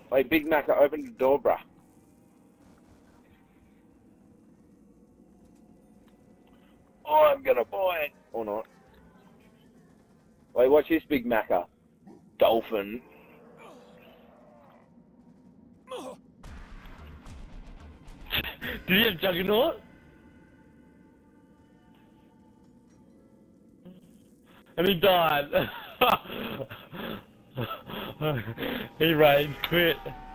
Wait, Big Mac, open the door, bruh. Oh, I'm gonna buy it. Or not. Wait, watch this, Big Macca. Dolphin. Did you have Juggernaut? And he died. He raged quit.